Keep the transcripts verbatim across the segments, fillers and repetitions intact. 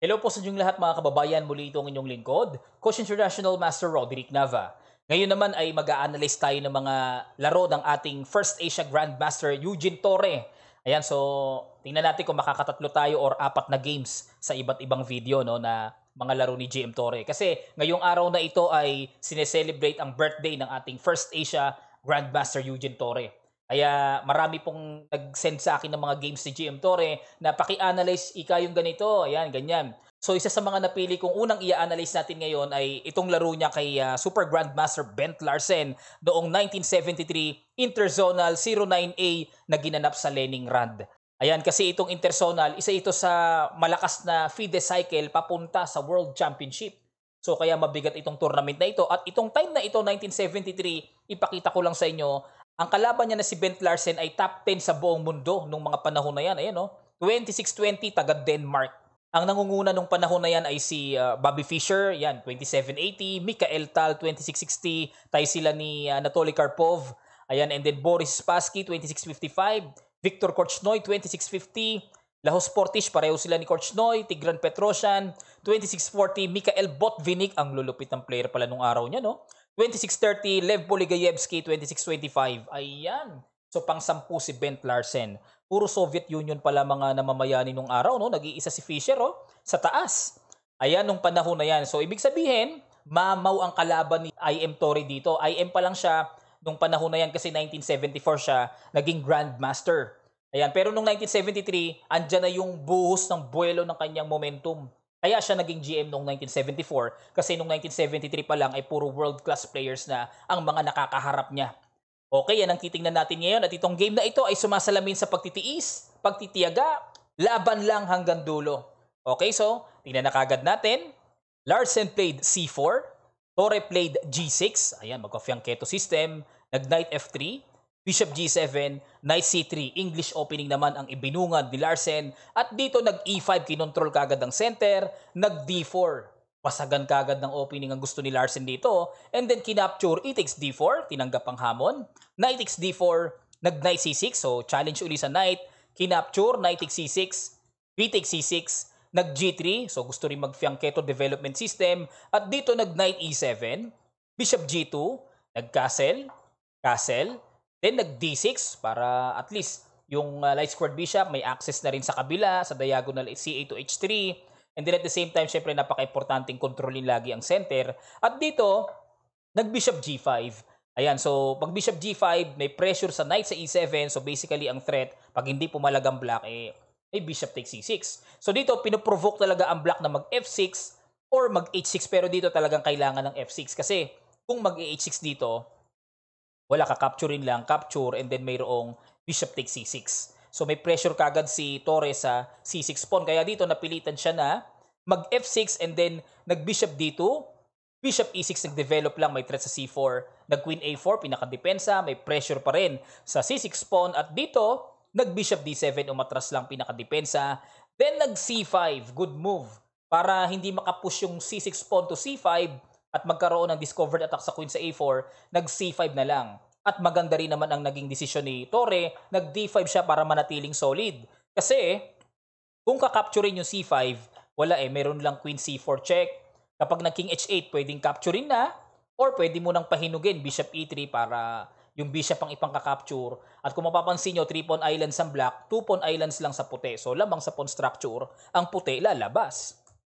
Hello po sa inyong lahat mga kababayan, muli itong inyong lingkod, Coach International Master Roderick Nava. Ngayon naman ay mag-a-analyze tayo ng mga laro ng ating First Asia Grandmaster Eugene Torre. Ayan, so tingnan natin kung makakatatlo tayo or apat na games sa iba't ibang video no, na mga laro ni G M Torre. Kasi ngayong araw na ito ay sineselebrate ang birthday ng ating First Asia Grandmaster Eugene Torre. Kaya marami pong nag-send sa akin ng mga games ni G M Torre na paki-analyze ika yung ganito, ayan, ganyan. So isa sa mga napili kong unang i-analyze natin ngayon ay itong laro niya kay uh, Super Grandmaster Bent Larsen noong nineteen seventy-three Interzonal zero nine A na ginanap sa Leningrad. Ayan, kasi itong Interzonal, isa ito sa malakas na FIDE cycle papunta sa World Championship. So kaya mabigat itong tournament na ito. At itong time na ito, nineteen seventy-three, ipakita ko lang sa inyo, ang kalaban niya na si Bent Larsen ay top ten sa buong mundo nung mga panahon na yan. Ayan, no? twenty-six twenty, taga Denmark. Ang nangunguna nung panahon na yan ay si uh, Bobby Fischer, yan, twenty-seven eighty, Mikhail Tal, twenty-six sixty, tayo sila ni uh, Anatoly Karpov, ayan, and then Boris Spassky, twenty-six fifty-five, Viktor Korchnoi, twenty-six fifty, Lahos Portish, pareho sila ni Korchnoi, Tigran Petrosyan, twenty-six forty, Mikhail Botvinnik, ang lulupit ng player pala nung araw niya, no? twenty-six thirty, Lev Poligayevsky, twenty-six twenty-five. Ayan. So, pang-sampu si Bent Larsen. Puro Soviet Union pala mga namamayani nung araw, no? Nag-iisa si Fischer, oh, sa taas. Ayan, nung panahon na yan. So, ibig sabihin, mamaw ang kalaban ni I M Torre dito. I M pa lang siya nung panahon na yan kasi nineteen seventy-four siya naging Grandmaster. Ayan, pero nung nineteen seventy-three, andyan na yung buhos ng buwelo ng kanyang momentum. Kaya siya naging G M noong nineteen seventy-four kasi noong nineteen seventy-three pa lang ay puro world-class players na ang mga nakakaharap niya. Okay, yan ang titingnan natin ngayon at itong game na ito ay sumasalamin sa pagtitiis, pagtitiyaga, laban lang hanggang dulo. Okay, so tingnan na kagad natin. Larsen played C four, Torre played G six, ayan, magka-fianchetto system, nag-knight F three, Bishop G seven, Knight C three, English opening naman ang ibinungad ni Larsen. At dito nag-E five, kinontrol kagad ang center, nag-D four. Pasagan kagad ng opening ang gusto ni Larsen dito. And then kinapture, E takes D four, tinanggap ang hamon. Knight takes D four, nag-Knight C six, so challenge uli sa Knight. Kinapture, Knight takes C six, B takes C six, nag-G three, so gusto rin mag-fianchetto development system. At dito nag-Knight E seven, Bishop G two, nag-castle, castle, then nag-D six para at least yung uh, light squared bishop may access na rin sa kabila, sa diagonal C eight to H three. And then at the same time, syempre napaka-importanting kontrolin lagi ang center. At dito, nag-bishop G five. Ayan, so pag bishop G five, may pressure sa knight sa E seven. So basically, ang threat, pag hindi pumalag ang black, eh, eh bishop takes C six. So dito, pinoprovoke talaga ang black na mag-F six or mag-H six. Pero dito talagang kailangan ng F six. Kasi kung mag-H six dito, wala ka, capturein lang, capture, and then mayroong bishop takes C six. So may pressure kagad si Torre sa C six pawn. Kaya dito napilitan siya na mag-F six and then nag-bishop D two, bishop E six nag-develop lang, may threat sa C four, nag-queen A four, pinaka-depensa, may pressure pa rin sa C six pawn. At dito, nag-bishop D seven, umatras lang, pinaka-depensa. Then nag-C five, good move. Para hindi makapush yung C six pawn to C five, at magkaroon ng discovered attack sa queen sa A four, nag-C five na lang. At maganda rin naman ang naging desisyon ni Torre, nag-D five siya para manatiling solid. Kasi, kung kakapturin yung C five, wala eh, meron lang queen C four check. Kapag nag-king H eight, pwedeng capturein na, or pwede mo nang pahinugin, bishop E three para yung bishop ang ipang-capture. At kung mapapansin nyo, three pawn islands ang black, two pawn islands lang sa puti. So, lamang sa pawn structure, ang puti lalabas.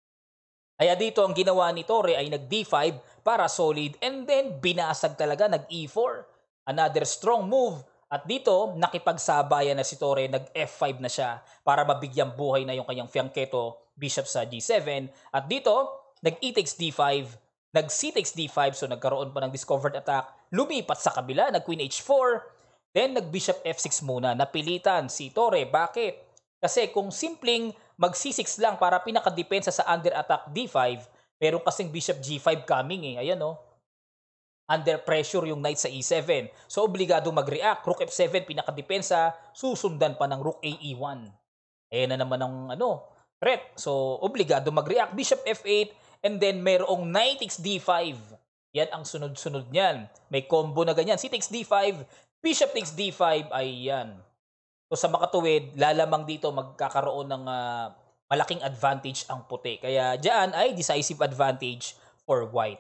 Kaya dito ang ginawa ni Torre ay nag-D five para solid and then binasag talaga, nag-E four. Another strong move. At dito, nakipagsabayan na si Torre, nag-F five na siya para mabigyang buhay na yung kanyang fianchetto bishop sa G seven. At dito, nag-E takes D five, nag-C takes D five, so nagkaroon pa ng discovered attack. Lumipat sa kabila, nag-Queen H four, then nag-Bishop F six muna. Napilitan si Torre. Bakit? Kasi kung simpleng mag-C six lang para pinaka-depensa sa under attack D five, meron kasing Bishop G five coming eh. Ayan oh. Under pressure yung knight sa E seven. So, obligado mag-react. Rook F seven, pinaka-depensa. Susundan pa ng Rook A E one. Ayan na naman ang ano, threat. So, obligado mag-react. Bishop F eight, and then mayroong knight takes D five. Yan ang sunod-sunod niyan. May combo na ganyan. C takes D five, Bishop takes D five. Ayan. So, sa makatuwid, lalamang dito magkakaroon ng uh, malaking advantage ang puti. Kaya diyan ay decisive advantage for white.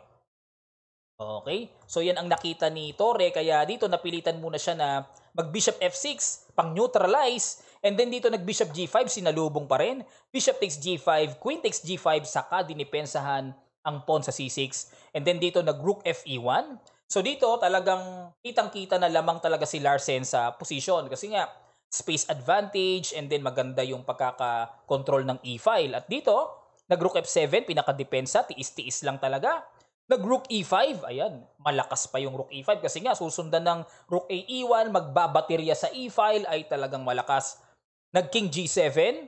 Okay? So yan ang nakita ni Torre, kaya dito napilitan muna siya na mag-bishop f six, pang-neutralize, and then dito nag-bishop g five, sinalubong pa rin. Bishop takes g five, queen takes g five, saka dinipensahan ang pawn sa c six. And then dito nag-rook f e one. So dito talagang kitang-kita na lamang talaga si Larsen sa position kasi nga space advantage and then maganda yung pagkaka-control ng e-file. At dito, nag-rook f seven, pinaka-depensa, tiis-tiis lang talaga. Nag-rook e five, ayan, malakas pa yung rook e five kasi nga susundan ng rook a e one, magbabaterya sa e-file ay talagang malakas. Nag-king g seven,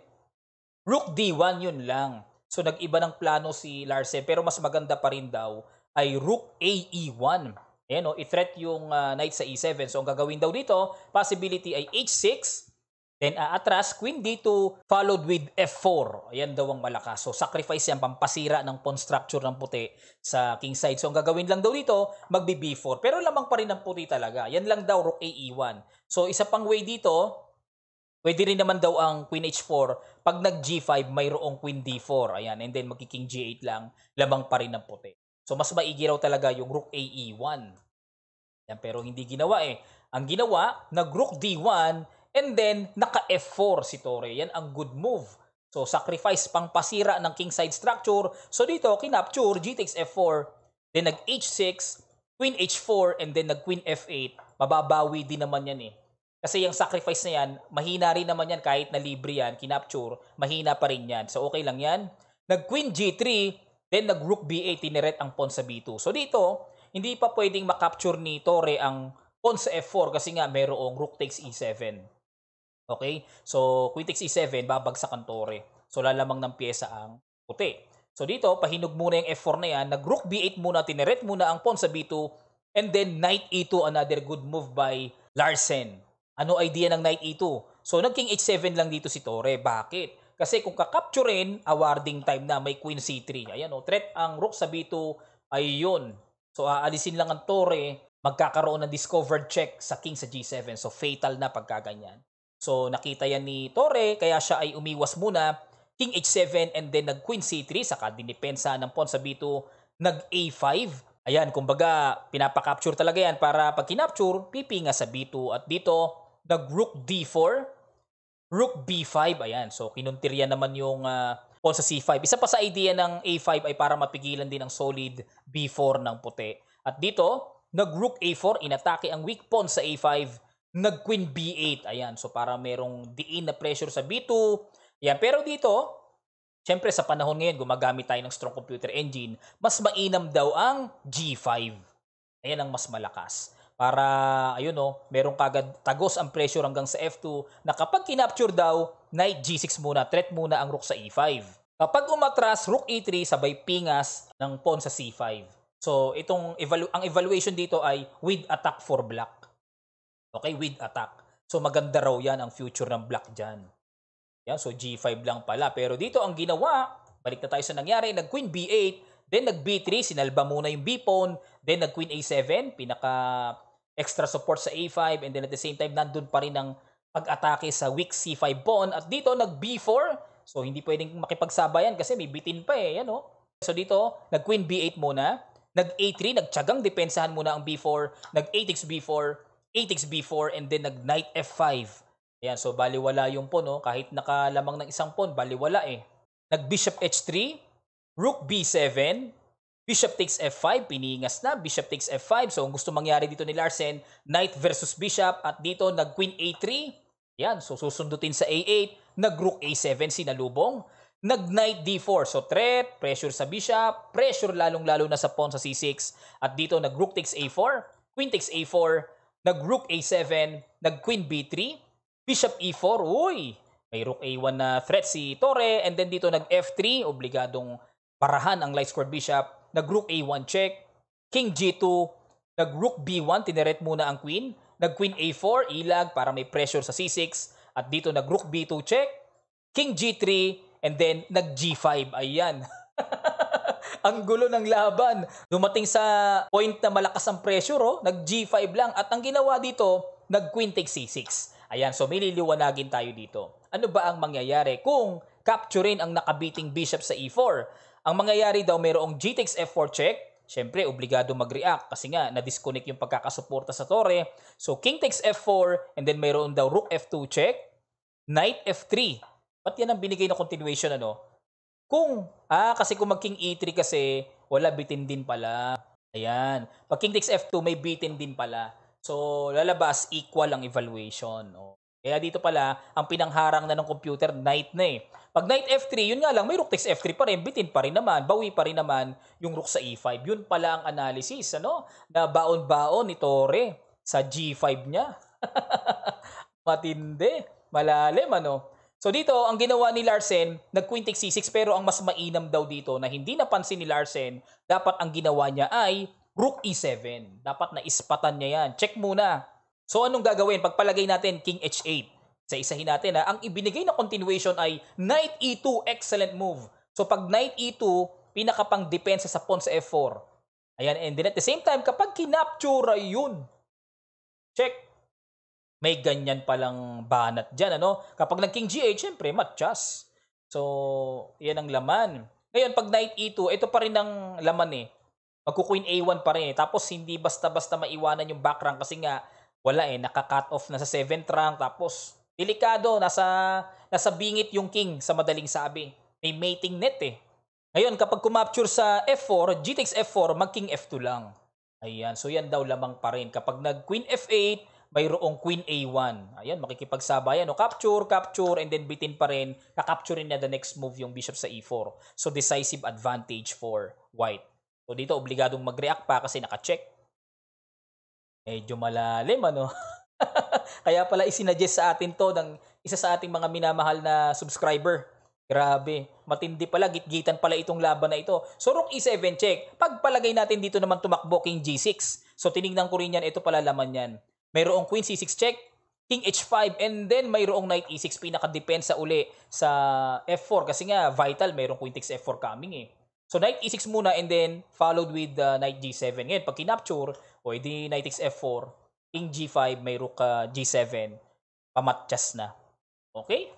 rook d one, yun lang. So nag-iba ng plano si Larsen pero mas maganda pa rin daw ay rook a e one. Ayan o, i-threat yung uh, knight sa e seven. So ang gagawin daw dito, possibility ay h six, then aatras, queen d two, followed with f four. Ayan daw ang malakas. So sacrifice yan, pampasira ng pawn structure ng puti sa king side. So ang gagawin lang daw dito, magbi b four. Pero lamang pa rin ng puti talaga. Yan lang daw, rook a e one. So isa pang way dito, pwede rin naman daw ang queen h four. Pag nag g five, mayroong queen d four. Ayan, and then magki-king g eight lang, lamang pa rin ng puti. So mas maigi raw talaga yung rook a e one. Yan, pero hindi ginawa eh. Ang ginawa, nag-rook d one, and then, naka-f four si Torre. Yan ang good move. So, sacrifice pang pasira ng king side structure. So, dito, kinapture, g takes f four, then nag-h six, queen h four, and then nag-queen f eight. Mababawi din naman yan eh. Kasi yung sacrifice na yan, mahina rin naman yan kahit na libre yan, kinapture, mahina pa rin yan. So, okay lang yan. Nag-queen g three, then nag-rook b eight, tineret ang pawn sa b two. So, dito, hindi pa pwedeng makapture ni Torre ang pawn sa f four kasi nga mayroong rook takes e seven. Okay? So, queen takes e seven, babagsak ang Torre. So, lalamang ng pyesa ang puti. So, dito, pahinog muna yung f four na yan. Nag-rook b eight muna, tineret muna ang pawn sa b two. And then, knight e two, another good move by Larsen. Ano idea ng knight e two? So, nag-king h seven lang dito si Torre. Bakit? Kasi kung kakapturein, awarding time na, may queen c three. Ayan o, threat ang rook sa b two ay yun. So, aalisin lang ang Torre, magkakaroon ng discovered check sa king sa g seven. So, fatal na pagkaganyan. So, nakita yan ni Torre, kaya siya ay umiwas muna. King h seven and then nag-queen c three, saka dinipensa ng pawn sa b two, nag-a five. Ayan, kumbaga, pinapakapture talaga yan para pag kinapture, pipinga sa b two. At dito, nag-rook d four, rook b five. Ayan, so kinuntirya naman yung uh, pawn sa c five. Isa pa sa idea ng a five ay para mapigilan din ang solid b four ng puti. At dito, nag-rook a four, inatake ang weak pawn sa a five, nag-queen b eight. Ayan, so para merong diin na pressure sa b two. Ayan, pero dito, syempre sa panahon ngayon, gumagamit tayo ng strong computer engine, mas mainam daw ang g five. Ayan ang mas malakas. Para, ayun o, merong kagad tagos ang pressure hanggang sa f two na kapag kinapture daw, knight g six muna, threat muna ang rook sa e five. Kapag umatras, rook e three, sabay pingas ng pawn sa c five. So, itong evalu- ang evaluation dito ay with attack for black. Okay, with attack. So, maganda raw yan ang future ng black dyan. Yan, so g five lang pala. Pero dito ang ginawa, balik na tayo sa nangyari, nag-queen b eight, then nag-b three, sinalba muna yung b-pawn, then nag-queen a seven, pinaka extra support sa a five, and then at the same time, nandun pa rin ang pag-atake sa weak c five pawn. At dito, nag-b four, so hindi pwedeng makipagsabayan kasi may bitin pa eh, yan o. So dito, nag-queen b eight muna, nag-a three, nagtyagang depensahan muna ang b four, nag-a takes b four, a takes b four, and then nag-knight f five. Ayan, so baliwala yung pawn, no? Kahit nakalamang ng isang pawn, baliwala eh. Nag-bishop h three, rook b seven, bishop takes f five, piningas na, bishop takes f five. So, ang gusto mangyari dito ni Larsen, knight versus bishop, at dito nag-queen a three. Ayan, so susundutin sa a eight, nag-rook a seven, sinalubong. Nag-knight d four, so threat, pressure sa bishop, pressure lalong-lalo na sa pawn sa c six. At dito nag-rook takes a four, queen takes a four, nag-rook a seven, nag-queen b three, bishop e four, uy, may rook a one na threat si Torre, and then dito nag-f three, obligadong parahan ang light squared bishop, nag-rook a one check, king g two, nag-rook b one, tineret muna ang queen, nag-queen a four, ilag para may pressure sa c six, at dito nag-rook b two check, king g three, and then nag-g five, ayan. Ang gulo ng laban. Dumating sa point na malakas ang pressure, oh, nag-g five lang, at ang ginawa dito, nag-queen takes c six. Ayan, so may liliwanagin tayo dito. Ano ba ang mangyayari kung capturein ang nakabiting bishop sa e four. Ang mangyayari daw mayroong g takes f four check. Siyempre, obligado mag-react kasi nga na-disconnect yung pagkakasuporta sa tore. So, king takes f four and then mayroon daw rook f two check, knight f three. Ba't yan ang binigay na continuation ano? Kung, ah, kasi kung mag-king e three kasi, wala, bitin din pala. Ayan. Pag king takes f two, may bitin din pala. So, lalabas, equal ang evaluation. Oh. Kaya dito pala, ang pinangharang na ng computer, knight na eh. Pag knight f three, yun nga lang, may rook takes f three pa rin, bitin pa rin naman, bawi pa rin naman yung rook sa e five. Yun pala ang analysis, ano? Na baon-baon ni Torre sa g five niya. Matindi, malalim, ano? So dito, ang ginawa ni Larsen, nag-queen takes c six, pero ang mas mainam daw dito na hindi napansin ni Larsen, dapat ang ginawa niya ay rook e seven. Dapat na ispatan niya yan. Check muna. So anong gagawin? Pagpalagay natin king h eight. Isa-isahin natin ha. Ang ibinigay na continuation ay knight e two, excellent move. So pag knight e two, pinakapang depensa sa pawn sa f four. Ayan, and then at the same time, kapag kinapture ay yun. Check. May ganyan palang banat dyan, ano? Kapag nag-king g eight, syempre, matchas. So, yan ang laman. Ngayon, pag knight e two, ito pa rin ang laman eh. Magku-queen a one pa rin eh. Tapos, hindi basta-basta maiwanan yung back rank kasi nga, wala eh, naka-cut off na sa seventh rank. Tapos, delikado, nasa, nasa bingit yung king sa madaling sabi. May mating net eh. Ngayon, kapag kumapture sa f four, g takes f four, mag-king f two lang. Ayan, so yan daw lamang pa rin. Kapag nag-queen f eight, mayroong queen a one. Ayan, makikipagsabayan. No? Capture, capture, and then bitin pa rin. Kakapturein niya the next move yung bishop sa e four. So, decisive advantage for white. So, dito, obligadong mag-react pa kasi naka-check. Medyo malalim, ano? Kaya pala isinadjust sa atin to ng isa sa ating mga minamahal na subscriber. Grabe, matindi pala, gitgitan pala itong laban na ito. So, rook e seven check. Pagpalagay natin dito naman tumakbo king g six. So, tinignan ko rin yan, ito pala laman yan. Mayroong queen c six check, king h five, and then mayroong knight e six, pinaka-depensa uli sa f four. Kasi nga, vital, mayroong queen takes f four coming eh. So, knight e six muna and then followed with uh, knight g seven. Ngayon, pag kinapture, o edi knight takes f four, king g five, may rook uh, g seven, pamatchas na. Okay?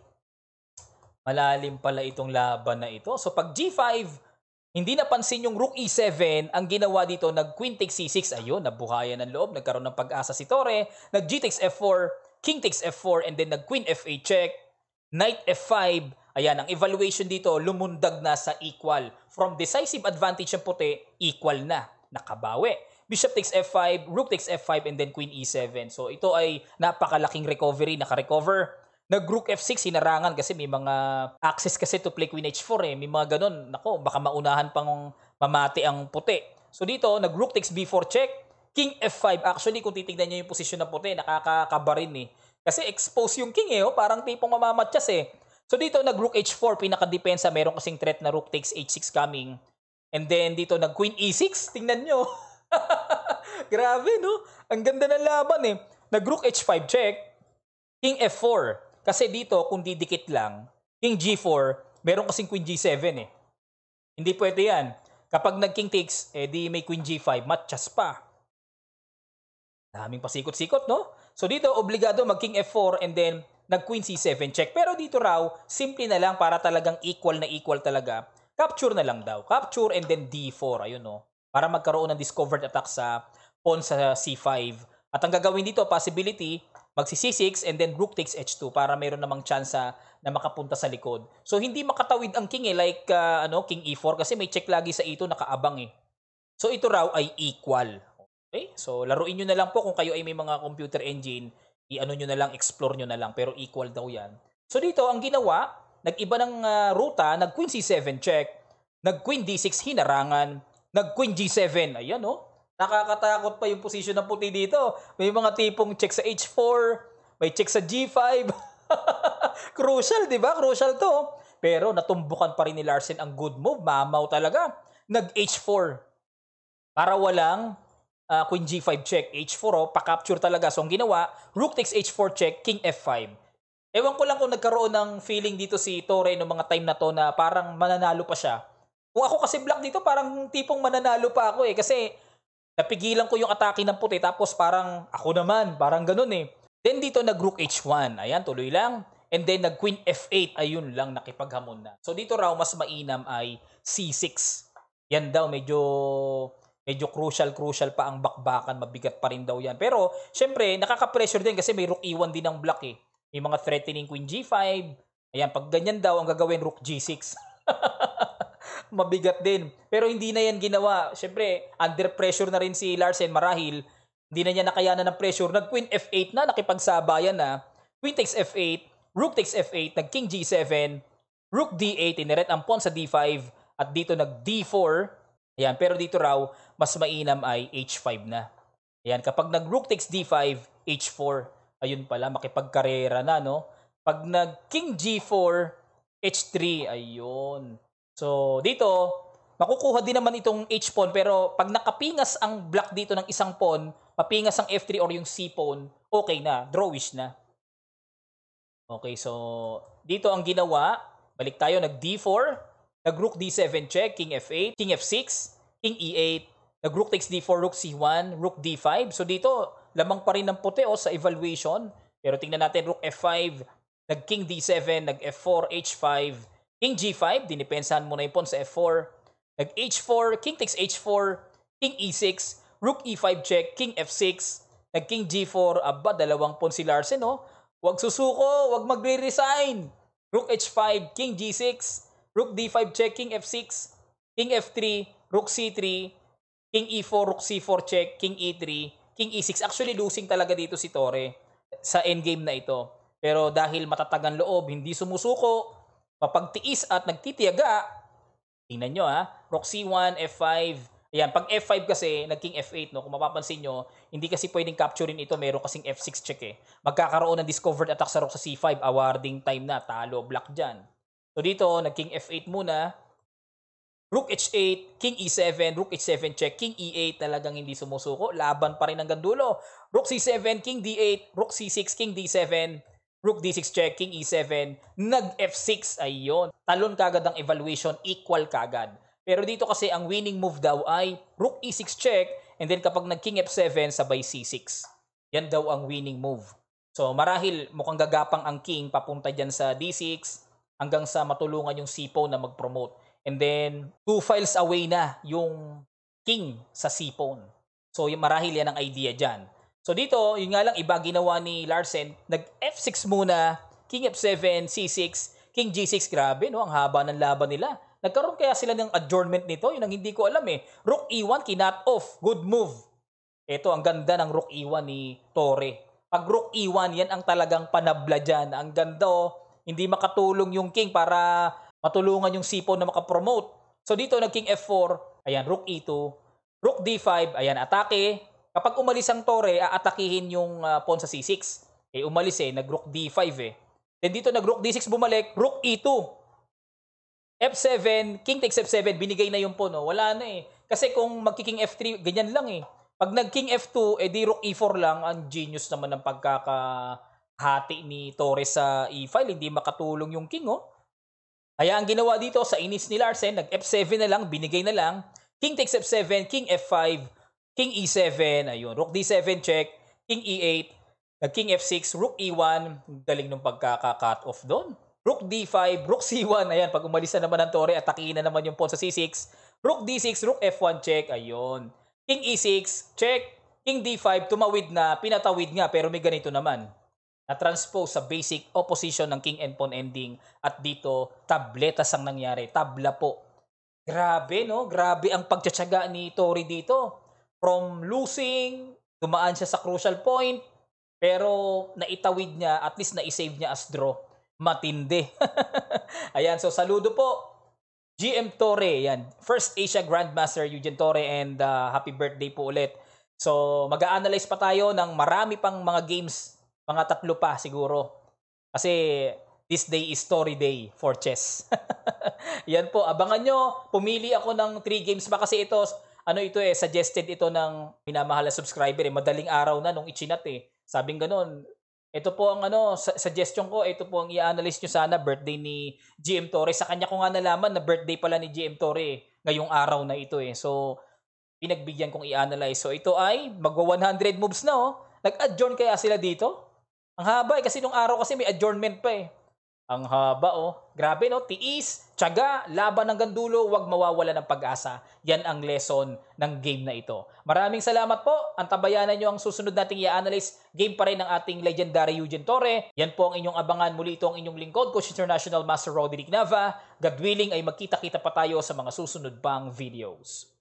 Malalim pala itong laban na ito. So, pag g five, hindi napansin yung rook e seven, ang ginawa dito, nag-queen takes c six, ayun, nabuhayan ng loob, nagkaroon ng pag-asa si Torre, nag-g takes f four, king takes f four, and then nag-queen f eight check, knight f five, ayan, ang evaluation dito, lumundag na sa equal. From decisive advantage ng puti, equal na, nakabawi. Bishop takes f five, rook takes f five, and then queen e seven. So, ito ay napakalaking recovery, naka-recover. Nag-rook f six, hinarangan kasi may mga access kasi to play queen h four eh. May mga ganun. Nako, baka maunahan pang mamati ang puti. So dito, nag-rook takes b four check, king f five. Actually, kung titignan niyo yung posisyon ng puti, nakakakabarin eh. Kasi expose yung king eh, oh. Parang tipong mamamatsyas eh. So dito, nag-rook h four, pinaka-depensa. Meron kasing threat na rook takes h six coming. And then dito, nag-queen e six. Tingnan nyo. Grabe, no? Ang ganda ng laban eh. Nag-rook h five check, king f four. Kasi dito, kung didikit lang, king g four, meron kasing queen g seven eh. Hindi pwede yan. Kapag nag-king takes, eh di may queen g five, matchas pa. Daming pasikot-sikot, no? So dito, obligado mag-king f four and then nag-queen c seven check. Pero dito raw, simple na lang para talagang equal na equal talaga. Capture na lang daw. Capture and then d four, ayun no. Para magkaroon ng discovered attack sa pawn sa c five. At ang gagawin dito, possibility, magsi c six and then rook takes h two para mayroon namang chance na makapunta sa likod. So hindi makatawid ang king eh, like uh, ano, king e four kasi may check lagi sa e two, nakaabang eh. So ito raw ay equal. Okay? So laruin nyo na lang po kung kayo ay may mga computer engine, i-ano nyo na lang, explore nyo na lang, pero equal daw yan. So dito, ang ginawa, nag-iba ng uh, ruta, nag-queen c seven check, nag-queen d six hinarangan, nag-queen g seven, ayan oh. Nakakatakot pa yung position ng puti dito. May mga tipong check sa h four, may check sa g five. Crucial, di ba? Crucial to. Pero natumbukan pa rin ni Larsen ang good move. Mamaw talaga. Nag-h four. Para walang uh, queen g five check. h four, oh, pa-capture talaga. So, ang ginawa, rook takes h four check, king f five. Ewan ko lang kung nagkaroon ng feeling dito si Torre noong mga time na to na parang mananalo pa siya. Kung ako kasi black dito, parang tipong mananalo pa ako eh. Kasi napigilan ko yung atake ng puti tapos parang ako naman, parang ganun eh. Then dito nag-rook h one. Ayan, tuloy lang. And then nag-queen F eight, ayun lang, nakipaghamon na. So dito raw, mas mainam ay C six. Yan daw, medyo medyo crucial, crucial pa ang bakbakan, mabigat pa rin daw yan. Pero, syempre, nakaka-pressure din kasi may rook E one din ang block eh. May mga threatening queen G five. Ayan, pag ganyan daw, ang gagawin, rook G six. Mabigat din. Pero hindi na yan ginawa. Syempre, under pressure na rin si Larsen marahil. Hindi na niya nakayanan ng pressure. Nag-queen F eight na, nakipagsabayan na. Queen takes F eight, rook takes F eight, nag-king G seven, rook D eight, ineret ang pawn sa D five, at dito nag-D four. Ayan, pero dito raw, mas mainam ay H five na. Ayan, kapag nag-rook takes D five, H four. Ayun pala, makipagkarera na, no? Pag nag-king G four, H three, ayun. So, dito, makukuha din naman itong H-pawn, pero pag nakapingas ang block dito ng isang pawn, mapingas ang F three or yung C-pawn, okay na, drawish na. Okay, so, dito ang ginawa, balik tayo, nag-D four, nag-rook D seven check, king F eight, king F six, king E eight, nag-rook takes D four, rook C one, rook D five. So, dito, lamang pa rin ng puti oh, sa evaluation. Pero tingnan natin, rook F five, nag-king D seven, nag-F four, H five, king G five, dinipensahan mo na yung pawn sa F four, nag-H four, king takes H four, king E six, rook E five check, king F six, nag-king G four, aba, dalawang pawn si Larsen, oh. Huwag susuko, huwag magre-resign. Rook H five, king G six, rook D five check, king F six, king F three, rook C three, king E four, rook C four check, king E three, king E six. Actually, losing talaga dito si Torre sa endgame na ito. Pero dahil matatagan loob, hindi sumusuko, mapagtiis at nagtitiyaga, tingnan nyo ha, rook C one, F five, ayan, pag F five kasi, nag-king F eight, no? Kung mapapansin nyo, hindi kasi pwedeng capturein ito, meron kasing F six check eh. Magkakaroon ng discovered attack sa rook sa C five, awarding time na, talo, block dyan. So dito, nag-king F eight muna, rook H eight, king E seven, rook H seven check, king E eight, talagang hindi sumusuko, laban pa rin hanggang dulo. Rook C seven, king D eight, rook C six, king D seven, rook D six check, king E seven, nag-F six, ayun. Talon kagad ang evaluation, equal kagad. Pero dito kasi ang winning move daw ay rook E six check, and then kapag nag-king F seven, sabay C six. Yan daw ang winning move. So marahil mukhang gagapang ang king papunta dyan sa D six hanggang sa matulungan yung C-pawn na mag-promote. And then two files away na yung king sa C-pawn. So yung marahil yan ang idea dyan. So dito, yun nga lang, iba ginawa ni Larsen, nag-F six muna, king F seven, C six, king G six, grabe, no? Ang haba ng laban nila. Nagkaroon kaya sila ng adjournment nito? Yun ang hindi ko alam eh. Rook E one, kinat off, good move. Ito, ang ganda ng rook E one ni Torre. Pag rook E one, yan ang talagang panabla dyan. Ang ganda oh, hindi makatulong yung king para matulungan yung C-pawn na makapromote. So dito, nag-king F four, ayan, rook E two, rook D five, ayan, atake. Kapag umalis ang Torre, aatakihin yung uh, pawn sa C six. Eh, umalis eh, nag-rook D five eh. Then dito, nag-rook D six, bumalik, rook E two. F seven, king takes F seven, binigay na yung pawn. No? Wala na eh. Kasi kung magki-king F three, ganyan lang eh. Pag nag-king F two, eh di rook E four lang. Ang genius naman ng pagkakahati ni Torre sa E file. Hindi makatulong yung king, oh. Kaya ang ginawa dito sa inis ni Larsen, nag-F seven na lang, binigay na lang. King takes F seven, king F five, king E seven, ayun, rook D seven check, king E eight, nag-king F six, rook E one, galing nung pagkaka-cut off doon. Rook D five, rook C one, ayan, pag umalis na naman ng Torre, atakihin na naman yung pawn sa C six. Rook D six, rook F one check, ayun. King E six, check. King D five, tumawid na, pinatawid nga, pero may ganito naman. Na-transpose sa basic opposition ng king and pawn ending. At dito, tabletas ang nangyari. Tabla po. Grabe, no? Grabe ang pagtsatsaga ni Torre dito. From losing, dumaan siya sa crucial point, pero naitawid niya, at least na-save niya as draw. Matindi. Ayan, so saludo po. G M Torre, yan. First Asia Grandmaster Eugene Torre, and uh, happy birthday po ulit. So, mag-a-analyze pa tayo ng marami pang mga games, mga tatlo pa siguro. Kasi this day is story day for chess. Yan po, abangan nyo. Pumili ako ng three games pa kasi ito, ano ito eh, suggested ito ng minamahal na subscriber eh. Madaling araw na nung ichinat eh. Sabing ganun, ito po ang ano, suggestion ko, ito po ang i-analyze nyo sana, birthday ni G M Torre. Sa kanya ko nga nalaman na birthday pala ni G M Torre eh, ngayong araw na ito eh. So, pinagbigyan kong i-analyze. So, ito ay magwa one hundred moves na oh. Nag-adjourn kaya sila dito? Ang haba eh, kasi nung araw kasi may adjournment pa eh. Ang haba oh. Grabe no, tiis, tiyaga, laban hanggang dulo, huwag mawawala ng pag-asa. Yan ang lesson ng game na ito. Maraming salamat po. Antabayanan nyo ang susunod nating i-analyze. Game pa rin ng ating legendary Eugene Torre. Yan po ang inyong abangan. Muli ito ang inyong lingkod, Coach International Master Roderick Nava. God willing ay magkita-kita pa tayo sa mga susunod pang videos.